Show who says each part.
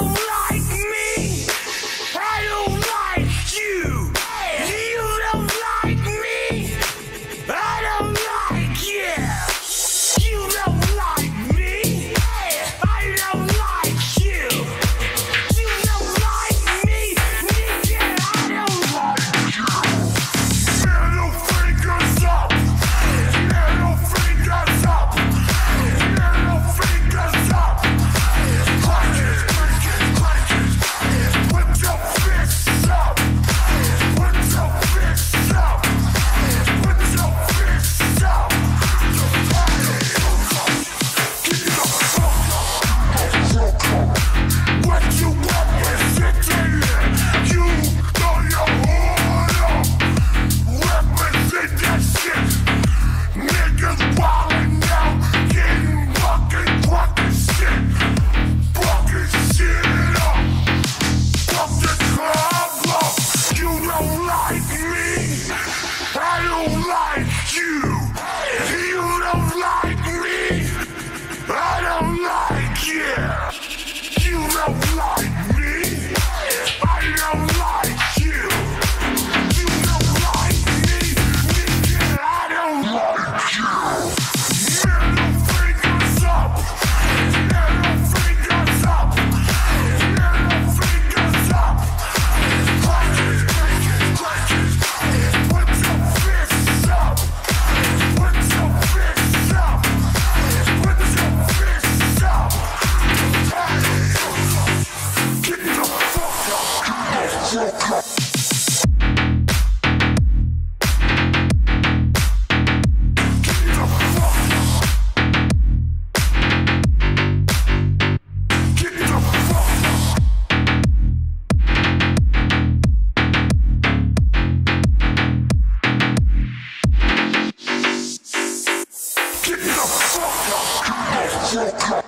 Speaker 1: don't like me. I don't like you. You don't like me. I don't like you. You don't like me. I don't like you. You don't like me. Nigga, I don't like you. Middle fingers up. Middle fingers up. Middle fingers up. Clank it, clank it, clank it. Put your fists up. Put your fists up. Put your fists up. What you want is it in here. You know your order. Represent that shit. Niggas wildin' out, getting fucking shit. Fucking shit up. Fuck the club up. You don't like me. I don't like you. You don't like me. I don't like you. You don't like me. I don't like you. You don't like me. Nigga, I don't like you. Middle fingers up. Middle fingers up. Middle fingers up. Clank it, clank it, clank it. Put your fists up. Put your fists up. Put your fists up. Get the fuck up. Get the fuck up. Get the fuck up. Get the fuck up. Get the fuck up. Get the fuck up.